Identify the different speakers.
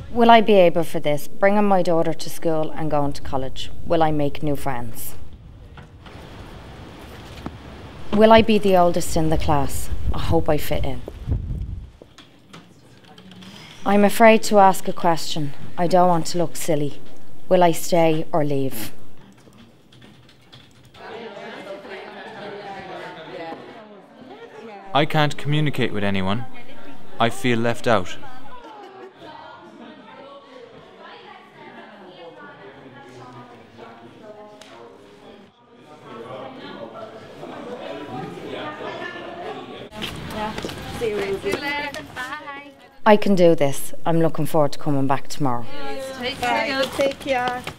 Speaker 1: Will I be able for this, bringing my daughter to school and going to college? Will I make new friends? Will I be the oldest in the class? I hope I fit in. I'm afraid to ask a question. I don't want to look silly. Will I stay or leave?
Speaker 2: I can't communicate with anyone. I feel left out.
Speaker 3: See you later. Bye.
Speaker 1: I can do this. I'm looking forward to coming back tomorrow.
Speaker 3: Take care.